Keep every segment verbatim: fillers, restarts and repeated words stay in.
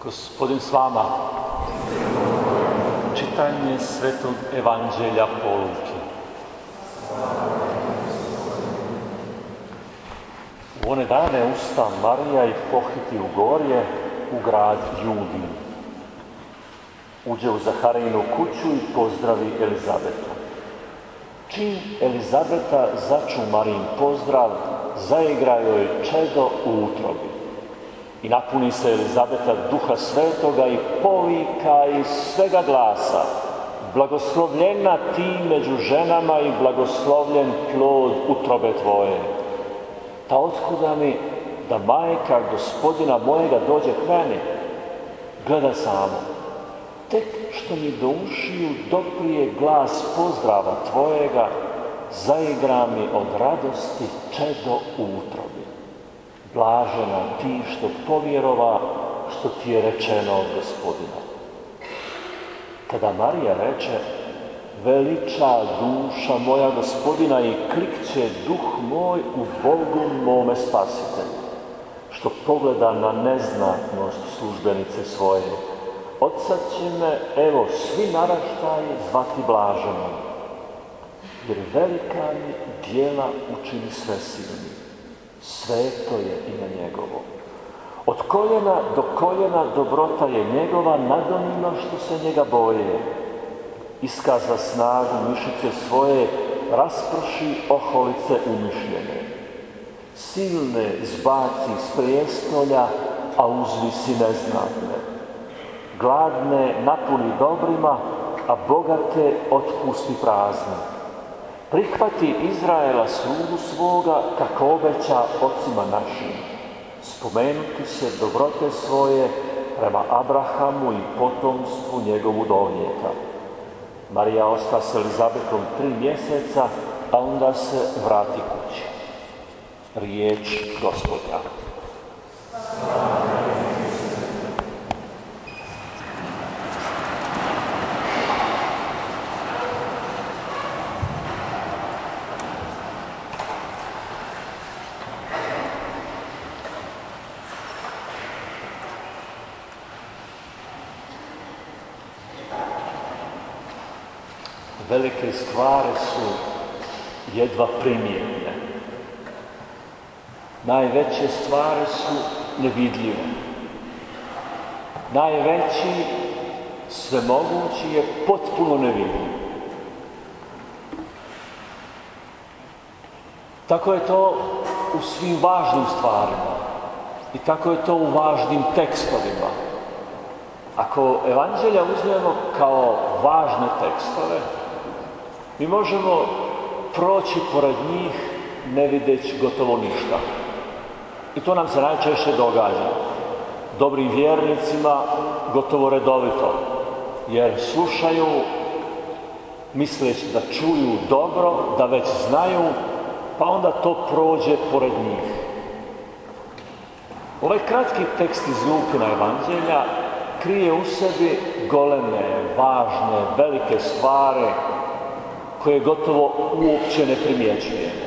Gospodin s vama. Čitanje Svetog Evanđelja po Luki. U one dane usta Marija i pohiti u gorje u grad Judin. Uđe u Zaharijinu kuću i pozdravi Elizabetu. Čim Elizabeta začu Marijin pozdrav, zaigra joj čedo u utrobi. I napuni se Elizabeta Duha Svetoga i povika iz svega glasa: blagoslovljena ti među ženama i blagoslovljen plod utrobe tvoje. Ta otkuda mi da majka Gospodina mojega dođe k meni? Gleda samo, tek što mi do ušiju doprije glas pozdrava tvojega, zaigra mi od radosti čedo u utrobi. Blažena ti što povjerova što ti je rečeno od Gospodina. Kada Marija reče: veliča duša moja Gospodina i klikće duh moj u Bogu mome Spasitelju, što pogleda na neznatnost službenice svoje. Od sad će me, evo, svi naraštaji zvati blaženom, jer velika mi djela učini svesilni. Sveto je ime njegovo. Od koljena do koljena dobrota je njegova nad onima što se njega boje. Iskaza snagu mišice svoje, rasprši oholice umišljene. Silne zbaci s prijestolja, a uzvisi neznatne. Gladne napuni dobrima, a bogate otpusti prazne. Prihvati Izraela slugu svoga, kako obeća ocima našim. Spomenuti se dobrote svoje prema Abrahamu i potomstvu njegovu do vijeka. Marija osta s Elizabetom tri mjeseca, a onda se vrati kući. Riječ Gospodnja. Velike stvari su jedva primjetne. Najveće stvari su nevidljive. Najveći, svemogući je potpuno nevidljiv. Tako je to u svim važnim stvarima. I tako je to u važnim tekstovima. Ako Evanđelja uzmemo kao važne tekstove, mi možemo proći pored njih ne videći gotovo ništa. I to nam se najčešće događa. Dobrim vjernicima gotovo redovito, jer slušaju misleći da čuju dobro, da već znaju, pa onda to prođe pored njih. Ovaj kratki tekst iz Lukina Evanđelja krije u sebi goleme, važne, velike stvari koje gotovo uopće ne primjećujemo.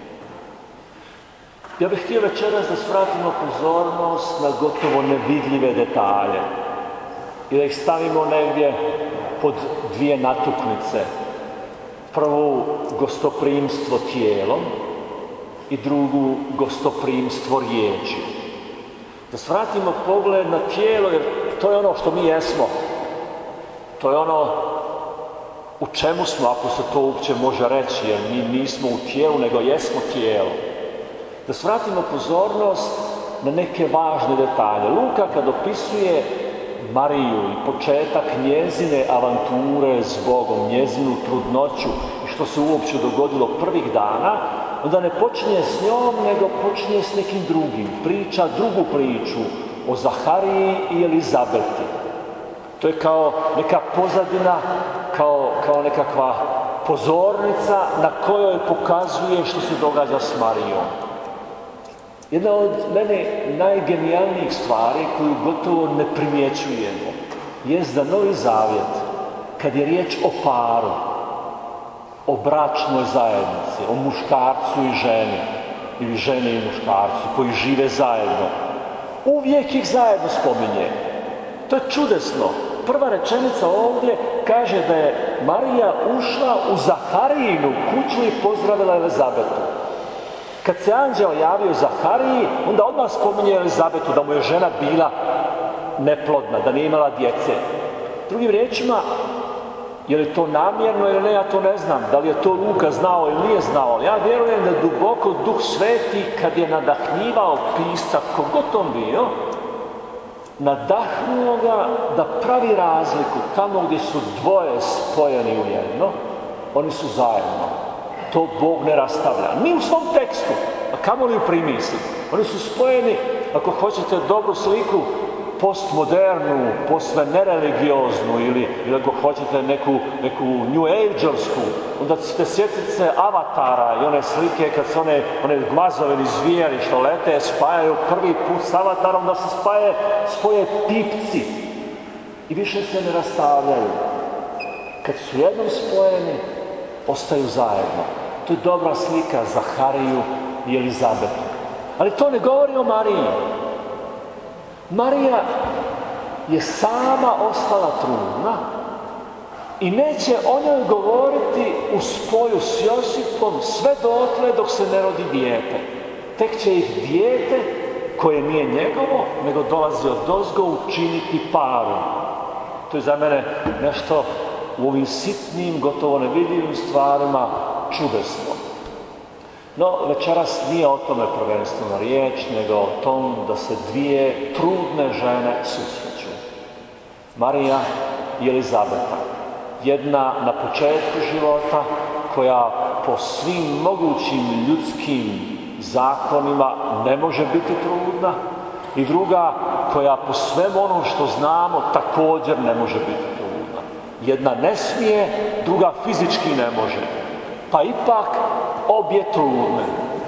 Ja bih htio večeras da svratimo pozornost na gotovo nevidljive detalje i da ih stavimo negdje pod dvije natuknice. Prvu, gostoprimstvo tijelom i drugu, gostoprimstvo riječi. Da svratimo pogled na tijelo, jer to je ono što mi jesmo. To je ono u čemu smo, ako se to uopće može reći, jer mi nismo u tijelu, nego jesmo tijelo. Da svratimo pozornost na neke važne detalje. Luka kad opisuje Mariju i početak njezine avanture s Bogom, njezinu trudnoću i što se uopće dogodilo prvih dana, onda ne počinje s njom, nego počinje s nekim drugim. Priča drugu priču o Zahariji i Elizabeti. To je kao neka pozadina, kao, kao nekakva pozornica na kojoj pokazuje što se događa s Marijom. Jedna od mene najgenijalnijih stvari koju gotovo ne primjećujemo jest da Novi Zavjet, kad je riječ o paru, o bračnoj zajednici, o muškarcu i ženi, ili ženi i muškarcu koji žive zajedno, uvijek ih zajedno spominje. To je čudesno. Prva rečenica ovdje kaže da je Marija ušla u Zaharijinu kuću i pozdravila Elizabetu. Kad se anđeo javio Zahariji, onda odmah spominje Elizabetu, da mu je žena bila neplodna, da nije imala djece. Drugim riječima, je li to namjerno ili ne, ja to ne znam. Da li je to Luka znao ili nije znao. Ja vjerujem da duboko Duh Sveti, kad je nadahnjivao pisca, kogod on bio, nadahnuo ga da pravi razliku. Tamo gdje su dvoje spojeni u jedno, oni su zajedno. To Bog ne rastavlja. Ni u svom tekstu, a kamoli u primisli. Oni su spojeni, ako hoćete dobru sliku, postmodernu, posve nereligioznu ili, ili ako hoćete neku, neku New Age-ovsku, onda ćete sjetiti se Avatara i one slike kad se one, one gmazove ili zvijeri što lete spajaju prvi put s Avatarom, da se spaje, spoje pipci i više se ne rastavljaju. Kad su jednom spojeni, ostaju zajedno. To je dobra slika Zahariju i Elizabetu. Ali to ne govori o Mariji. Marija je sama ostala trudna i neće o njoj govoriti u spoju s Josipom sve dotle dok se ne rodi dijete. Tek će ih dijete, koje nije njegovo, nego dolazi od ozgo, učiniti paru. To je za mene nešto u ovim sitnim, gotovo nevidljivim stvarima čudesno. No, večeras nije o tome prvenstveno riječ, nego o tom da se dvije trudne žene susreću. Marija i Elizabeta. Jedna na početku života, koja po svim mogućim ljudskim zakonima ne može biti trudna, i druga koja po svemu onom što znamo također ne može biti trudna. Jedna ne smije, druga fizički ne može. Pa ipak obje trudne.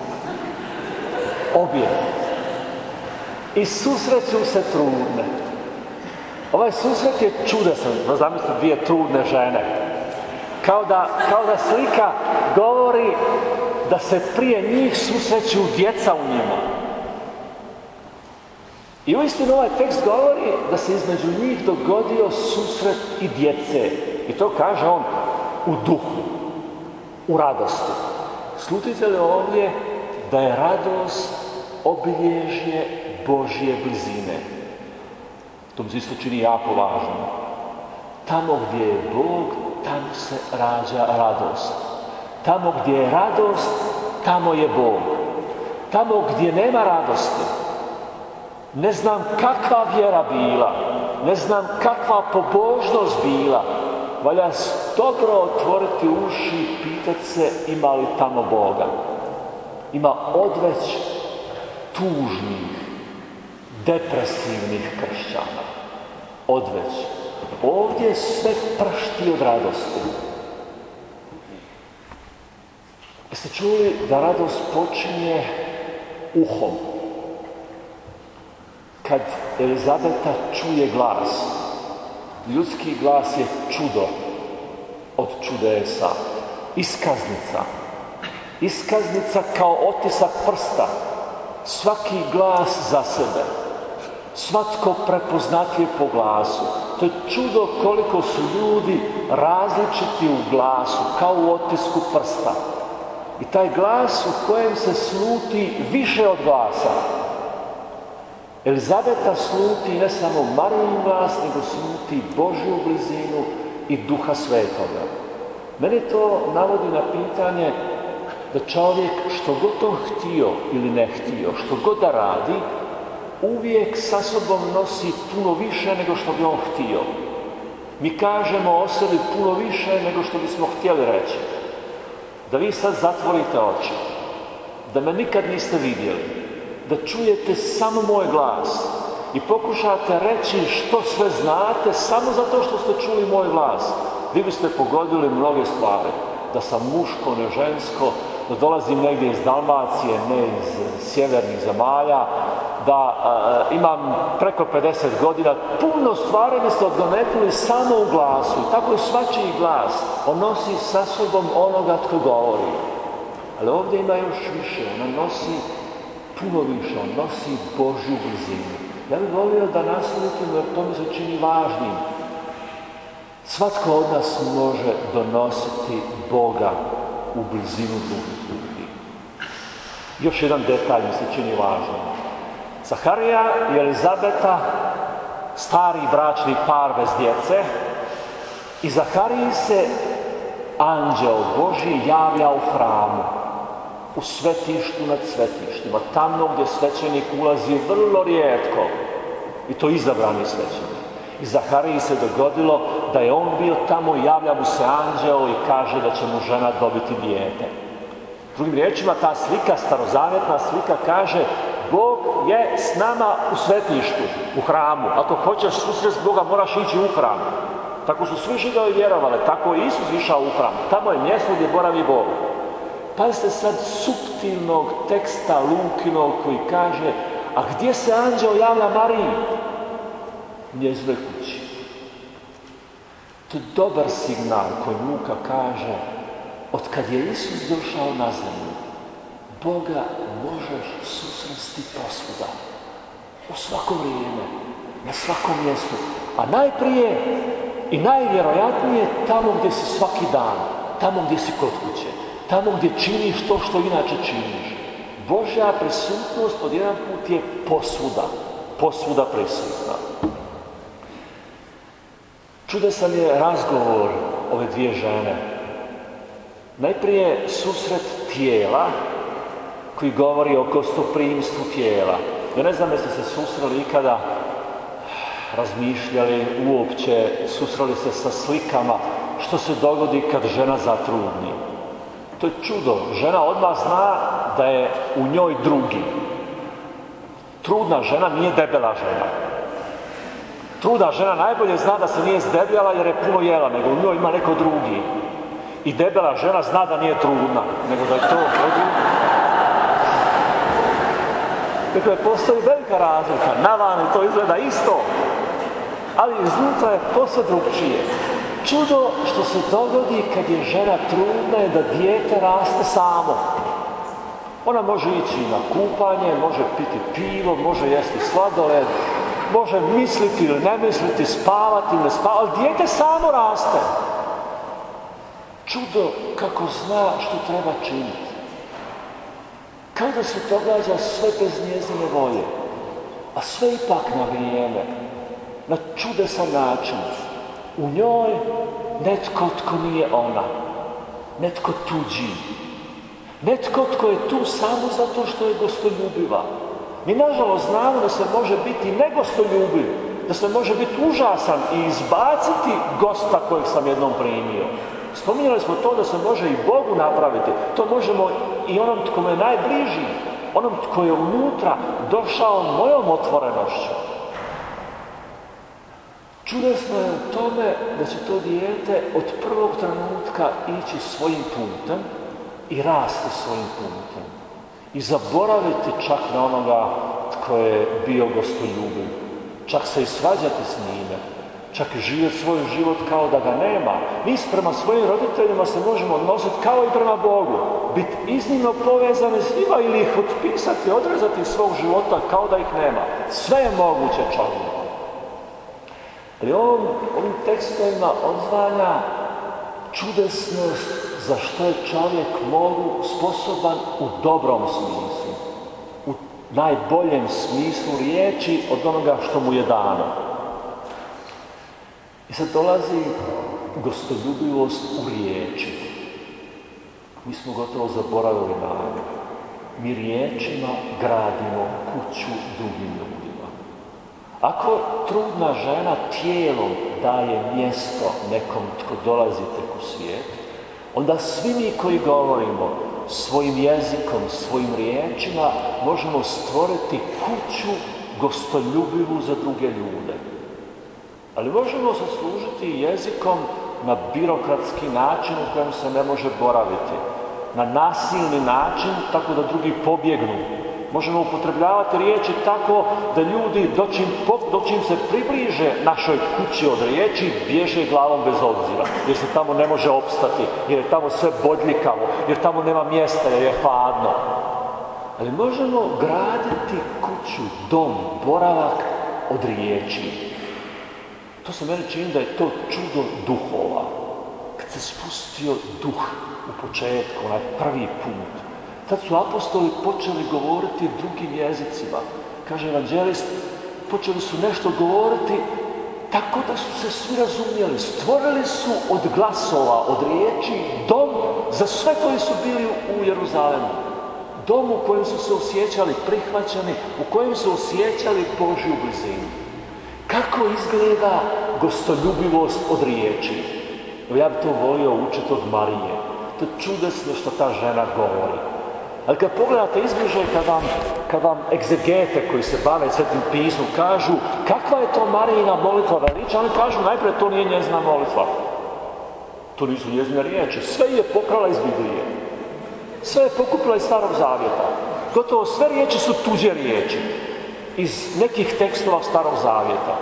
Obje. I susreću se trudne. Ovaj susret je čudesan, da zamislite dvije trudne žene. Kao da, kao da slika govori da se prije njih susreću djeca u njima. I uistinu ovaj tekst govori da se između njih dogodio susret i djece. I to kaže on u duhu, u radosti. Slutite li ovdje da je radost obilježje Božje blizine? To mi se isto čini jako važno. Tamo gdje je Bog, tamo se rađa radost. Tamo gdje je radost, tamo je Bog. Tamo gdje nema radosti, ne znam kakva vjera bila, ne znam kakva pobožnost bila, valja dobro otvoriti uši i pitati se ima li tamo Boga. Ima odveć tužnih, depresivnih kršćana. Odveć. Ovdje sve pršti od radosti. Jeste čuli da radost počinje uhom? Kad Elizabeta čuje glas, ljudski glas je čudo od čudesa, iskaznica. Iskaznica kao otisak prsta, svaki glas za sebe, svatko prepoznatljiv po glasu. To je čudo koliko su ljudi različiti u glasu, kao u otisku prsta. I taj glas u kojem se sluti više od glasa. Elizabeta sluti ne samo Marijin glas, nego sluti Božju blizinu i Duha Svetoga. Mene to navodi na pitanje da čovjek što god on htio ili ne htio, što god da radi, uvijek sa sobom nosi puno više nego što bi on htio. Mi kažemo o sebi puno više nego što bismo htjeli reći. Da vi sad zatvorite oči, da me nikad niste vidjeli, da čujete samo moj glas i pokušate reći što sve znate samo zato što ste čuli moj glas. Vi biste pogodili mnoge stvari. Da sam muško, ne žensko, da dolazim negdje iz Dalmacije, ne iz sjevernih zemalja, da a, imam preko pedeset godina, puno stvari biste odgonetili samo u glasu. I tako je svačiji glas. On nosi sa sobom onoga tko govori. Ali ovdje ima još više. On nosi puno više. On nosi Božju blizinu. Ja bih volio da naslijedimo, jer to mi se čini važnim. Svatko od nas može donositi Boga u blizinu drugih ljudi. Još jedan detalj mi se čini važnim. Zaharija i Elizabeta, stari bračni par bez djece, i Zahariji se anđeo Božji javlja u hramu, u svetištu nad svetištima, tamo gdje svećenik ulazi vrlo rijetko, i to izabrani svećenik. I Zahariji se dogodilo da je on bio tamo i javlja mu se anđeo i kaže da će mu žena dobiti dijete. Drugim riječima, ta slika, starozavjetna slika, kaže Bog je s nama u svetištu, u hramu. Ako hoćeš susrest Boga, moraš ići u hram. Tako su svi Židovi vjerovali, tako je Isus išao u hram. Tamo je mjesto gdje boravi Bog. Pazite sad suptilnog teksta Lukinog koji kaže, a gdje se anđeo javlja Mariji? Njezinoj kući. To je dobar signal koji Luka kaže, od kad je Isus došao na zemlju, Boga možeš susresti posvuda, u svako vrijeme, na svakom mjestu, a najprije i najvjerojatnije tamo gdje si svaki dan, tamo gdje si kod kuće, tamo gdje činiš to što inače činiš. Božja prisutnost odjedan put je posvuda, posvuda prisutna. Čudesan je razgovor ove dvije žene. Najprije susret tijela koji govori o gostoprimstvu tijela. Ja ne znam jeste se susreli ikada, razmišljali uopće, susreli se sa slikama što se dogodi kad žena zatrudni. To je čudo. Žena odmah zna da je u njoj drugi. Trudna žena nije debela žena. Trudna žena najbolje zna da se nije zdebljala jer je puno jela, nego u njoj ima neko drugi. I debela žena zna da nije trudna, nego da je to drugi. Dakle, postoji velika razlika. Na vani to izgleda isto, ali iznutra je posve drugčije. Čudo što se dogodi kad je žena trudna je da dijete raste samo. Ona može ići na kupanje, može piti pivo, može jesti sladoled, može misliti ili ne misliti, spavati ili ne spavati, ali dijete samo raste. Čudo kako zna što treba činiti. Kao da se događa sve bez njezine volje, a sve ipak na vrijeme, na čudesan način. U njoj netko tko nije ona, netko tuđi, netko tko je tu samo zato što je gostoljubiva. Mi nažalost znamo da se može biti negostoljubiv, da se može biti užasan i izbaciti gosta kojeg sam jednom primio. Spominjali smo to da se može i Bogu napraviti, to možemo i onom tko je najbliži, onom tko je unutra došao mojom otvorenošću. Čudesno je u tome da će to dijete od prvog trenutka ići svojim putem i rasti svojim putem. I zaboraviti čak na onoga tko je bio gostoljubiv. Čak se i svađati s njime. Čak i živjeti svoj život kao da ga nema. Mi prema svojim roditeljima se možemo odnositi kao i prema Bogu. Biti iznimno povezani s njima ili ih otpisati, odrezati iz svog života kao da ih nema. Sve je moguće čovjeku. Ali ovim, ovim tekstovima odzvanja čudesnost za što je čovjek mogu sposoban u dobrom smislu, u najboljem smislu riječi od onoga što mu je dano. I sad dolazi gostoljubivost u riječi. Mi smo gotovo zaboravili na nju. Mi riječima gradimo kuću drugim ljudima. Ako trudna žena tijelom daje mjesto nekom tko dolazi tek u svijet, onda svi mi koji govorimo svojim jezikom, svojim riječima, možemo stvoriti kuću gostoljubivu za druge ljude. Ali možemo se služiti jezikom na birokratski način u kojem se ne može boraviti. Na nasilni način, tako da drugi pobjegnu. Možemo upotrebljavati riječi tako da ljudi dočim, dočim se približe našoj kući od riječi, bježe glavom bez obzira, jer se tamo ne može opstati, jer je tamo sve bodljikavo, jer tamo nema mjesta, jer je hladno. Ali možemo graditi kuću, dom, boravak od riječi. To se meni čini da je to čudo duhova. Kad se spustio duh u početku, onaj prvi put, tad su apostoli počeli govoriti drugim jezicima. Kaže evanđelist, počeli su nešto govoriti tako da su se svi razumjeli. Stvorili su od glasova, od riječi, dom za sve koji su bili u Jeruzalemu. Dom u kojem su se osjećali prihvaćeni, u kojem su osjećali Božju blizinu. Kako izgleda gostoljubivost od riječi? Ja bi to volio učiti od Marije. To je čudesno što ta žena govori. Ali kad pogledate izbliže, kad vam, kad vam egzegete koji se bave Svetim pismom kažu kakva je to Marijina molitva veliča, oni kažu najprije to nije njezina molitva. To nisu njezine riječi. Sve je pokrala iz Biblije. Sve je pokupila iz Starog Zavjeta. Gotovo sve riječi su tuđe riječi. Iz nekih tekstova Starog Zavjeta.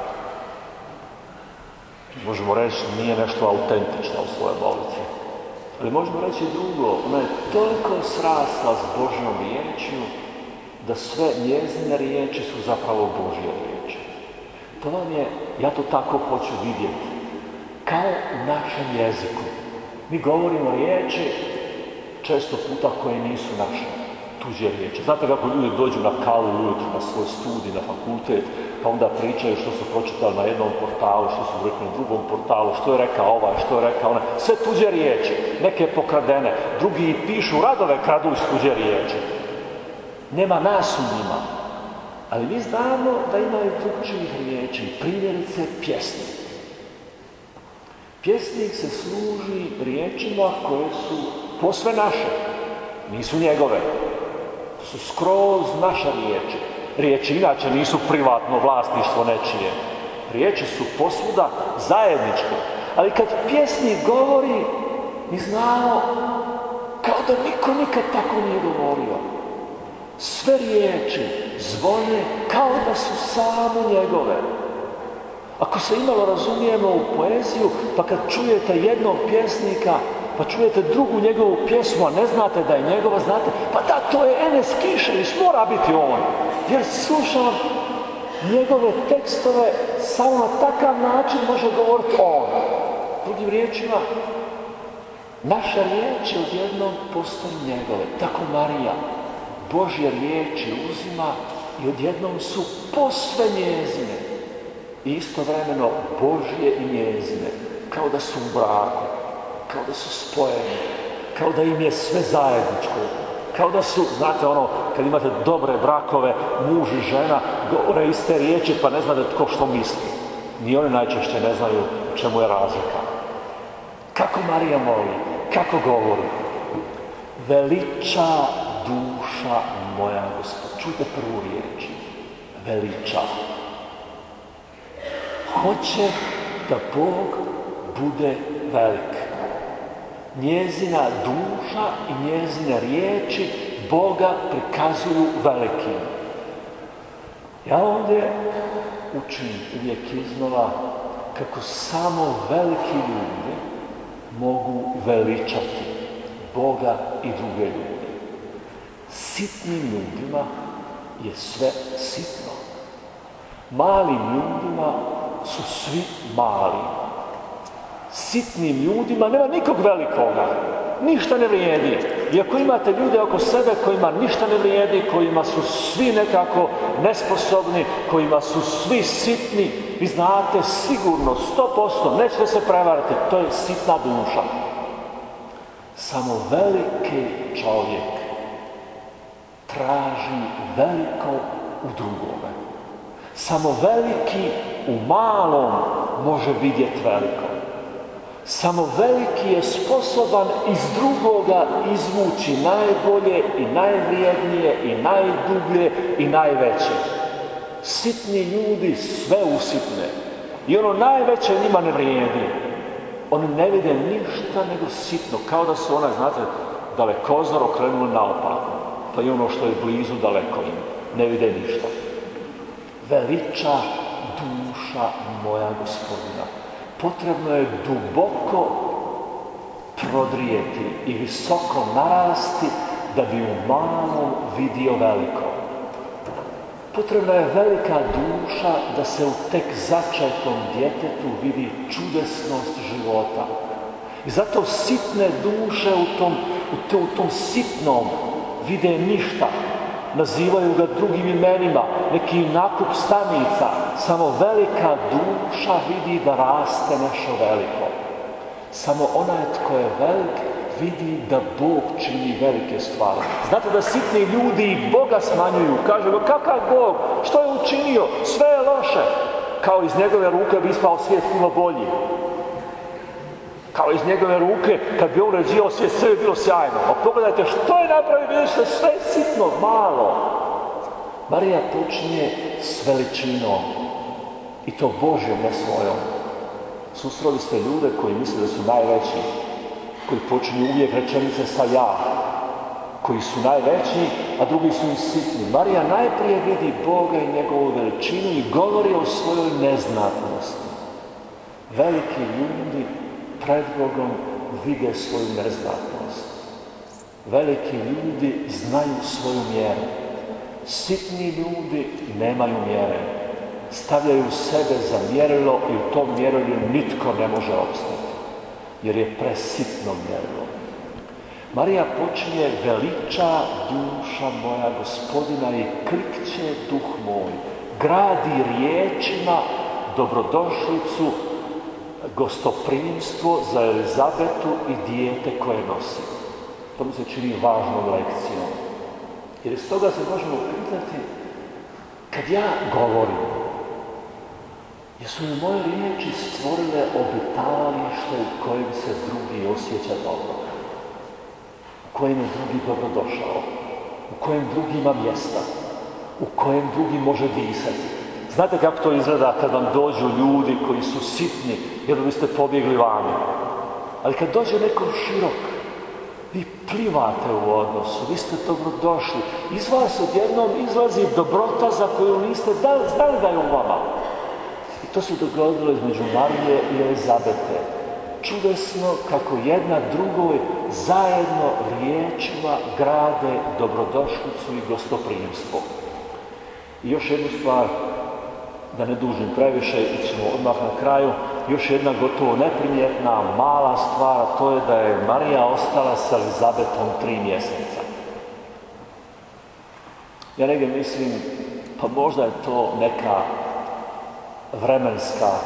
Možemo reći nije nešto autentično u svojoj molitvi. Ali možemo reći i drugo, ona je toliko srasla s Božjom riječju da sve njezine riječi su zapravo Božje riječi. To vam je, ja to tako hoću vidjeti, kao u našem jeziku. Mi govorimo riječi često puta koje nisu naše, tuđe riječi. Znate kako ljudi dođu na kavu ujutro, na svoj studij, na fakultet, pa onda pričaju što su pročitali na jednom portalu, što su rekli na drugom portalu, što je rekao ovaj, što je rekao onaj. Sve tuđe riječi, neke pokradene, drugi pišu radove kradući tuđe riječi. Nema nas u njima. Ali mi znamo da imaju drugčijih riječi, primjerice pjesnik. Pjesnik se služi riječima koje su posve naše, nisu njegove. To su skroz naše riječi. Riječi inače nisu privatno vlasništvo nečije. Riječi su posvuda zajedničke. Ali kad pjesnik govori, mi znamo kao da niko nikad tako nije govorio. Sve riječi zvone kao da su samo njegove. Ako se imalo razumijemo u poeziju, pa kad čujete jednog pjesnika, pa čujete drugu njegovu pjesmu, a ne znate da je njegova, znate, pa da, to je Enes Kišević, mora biti on. Jer slušam njegove tekstove, samo na takav način može govoriti on. Drugim riječima, naša riječi odjednom postaju njegove. Tako Marija Božje riječi uzima i odjednom su posve njezine. I istovremeno Božje i njezine, kao da su u braku, kao da su spojeni, kao da im je sve zajedničko, kao da su, znate ono, kad imate dobre brakove, muž i žena, govore iste riječi pa ne znate tko što misli. Ni oni najčešće ne znaju u čemu je razlika. Kako Marija moli, kako govori? Veliča duša moja Gospod. Čujte prvu riječ. Veliča. Hoće da Bog bude velik. Njezina duša i njezine riječi Boga prikazuju velikim. Ja ovdje učim uvijek iznova kako samo veliki ljudi mogu veličati Boga i druge ljude. Sitnim ljudima je sve sitno. Malim ljudima su svi mali. Sitnim ljudima nema nikog velikoga. Ništa ne vrijedi. I ako imate ljude oko sebe kojima ništa ne vrijedi, kojima su svi nekako nesposobni, kojima su svi sitni, vi znate sigurno, sto posto, nećete se prevariti, to je sitna duša. Samo veliki čovjek traži veliko u drugome. Samo veliki u malom može vidjeti veliko. Samo veliki je sposoban iz drugoga izvući najbolje i najvrijednije i najdublje i najveće. Sitni ljudi sve usitne. I ono najveće njima ne vrijedi. Oni ne vide ništa nego sitno. Kao da su onaj, znate, dalekozor okrenuli naopako. Pa i ono što je blizu daleko im. Ne vide ništa. Veliča duša moja Gospodina. Potrebno je duboko prodrijeti i visoko narasti da bi u malom vidio veliko. potrebna je velika duša da se u tek začetom djetetu vidi čudesnost života. I zato sitne duše u tom, u to, u tom sitnom vide ništa. Nazivaju ga drugim imenima, neki nakup stanica. Samo velika duša vidi da raste nešto veliko. Samo onaj tko je velik vidi da Bog čini velike stvari. Znate da sitni ljudi i Boga smanjuju. Kažu ga, kakav Bog? Što je učinio? Sve je loše. Kao iz njegove ruke bi ispao svijet puno bolji. Kao iz njegove ruke, kad bi on uređivao svijet, sve je bilo sjajno. A pogledajte što je napravio, vidiš se sve sitno, malo. Marija počinje s veličinom. I to Božjom, ne svojom. Susreli ste ljude koji misle da su najveći, koji počinju uvijek rečenice sa ja, koji su najveći, a drugi su im sitni. Marija najprije vidi Boga i njegovu veličinu i govori o svojoj neznatnosti. Veliki ljudi pred Bogom vide svoju neznatnost. Veliki ljudi znaju svoju mjeru. Sitni ljudi nemaju mjere. Stavljaju sebe za mjerilo i u tom mjerilu nitko ne može opstati, jer je presitno mjerilo. Marija počinje veliča duša moja Gospodina i klikće duh moj. Gradi riječima dobrodošlicu, gostoprimstvo za Elizabetu i dijete koje nosi. To mi se čini važnom lekcijom. Jer iz toga se možemo pitati, kad ja govorim, jesu li moje riječi stvorile obitavalište u kojem se drugi osjeća dobro? U kojem je drugi dobrodošao? U kojem drugi ima mjesta? U kojem drugi može disati? Znate kako to izgleda kad vam dođu ljudi koji su sitni, jer biste pobjegli vani. Ali kad dođe neko širok, vi plivate u odnosu, vi ste dobrodošli. Iz vas odjednom izlazi dobrota za koju niste znali da je u vama. I to se dogodilo između Marije i Elizabete. Čudesno kako jedna drugoj zajedno riječima grade dobrodošlicu i gostoprimstvo. I još jednu stvar, da ne dužim previše, ićemo odmah na kraju, još jedna gotovo neprimjetna, mala stvar, a to je da je Marija ostala sa Elizabetom tri mjeseca. Ja negdje mislim, pa možda je to neka vremenska,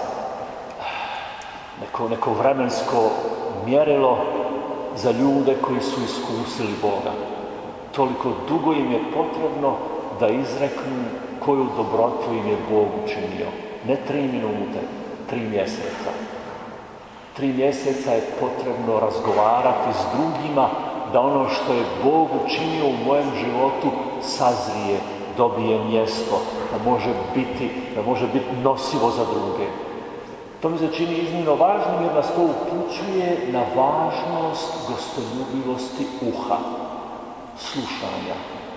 neko, neko vremensko mjerilo za ljude koji su iskusili Boga. Toliko dugo im je potrebno da izreknu koju dobrotu im je Bog učinio. Ne tri minute, tri mjeseca. Tri mjeseca je potrebno razgovarati s drugima da ono što je Bog učinio u mojem životu sazrije, dobije mjesto, da može biti, da može biti nosivo za druge. To mi se čini iznimno važnim jer nas to upućuje na važnost gostoljubivosti uha, slušanja.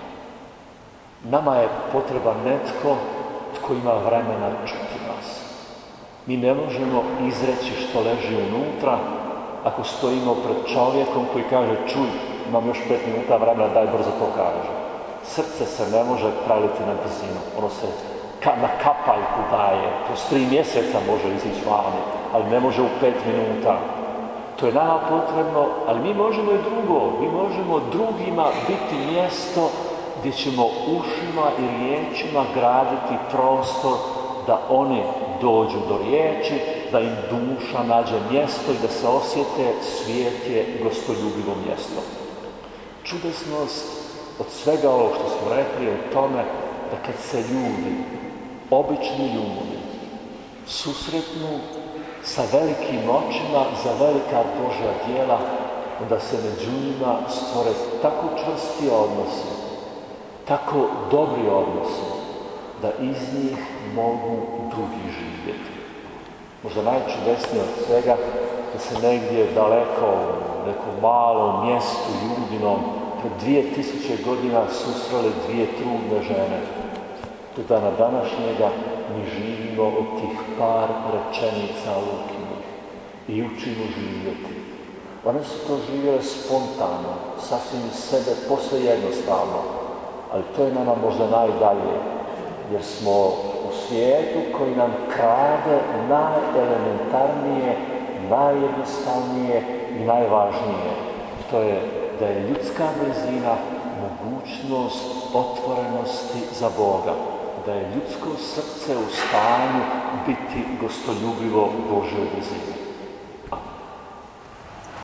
Nama je potreban netko tko ima vremena čuti nas. Mi ne možemo izreći što leži unutra ako stojimo pred čovjekom koji kaže čuj, imam još pet minuta vremena, daj brzo to kaže. Srce se ne može preliti na brzinu, ono se ka, na kapaljku daje, kroz tri mjeseca može izići vani, ali ne može u pet minuta. To je nama potrebno, ali mi možemo i drugo, mi možemo drugima biti mjesto gdje ćemo ušima i riječima graditi prostor da oni dođu do riječi, da im duša nađe mjesto i da se osjete svijet je gostoljubivo mjesto. Čudesnost od svega ovo što smo rekli je u tome da kad se ljudi, obični ljudi, susretnu sa velikim očima za velika Božja djela, onda se među njima stvore tako čvrsti odnosi, tako dobri odnosi, da iz njih mogu drugi živjeti. Možda najčudesnije od svega da se negdje daleko, u nekom malom mjestu Judinom, pred dvije tisuće godina susrele dvije trudne žene. Do dana današnjega mi živimo od tih par rečenica Lukinih i učimo živjeti. One su to živjele spontano, sasvim iz sebe, posve jednostavno, ali to je nama možda najdalje. jer smo u svijetu koji nam krade najelementarnije, najjednostavnije i najvažnije. To je da je ljudska blizina mogućnost otvorenosti za Boga, da je ljudsko srce u stanju biti gostoljubivo Božoj blizini.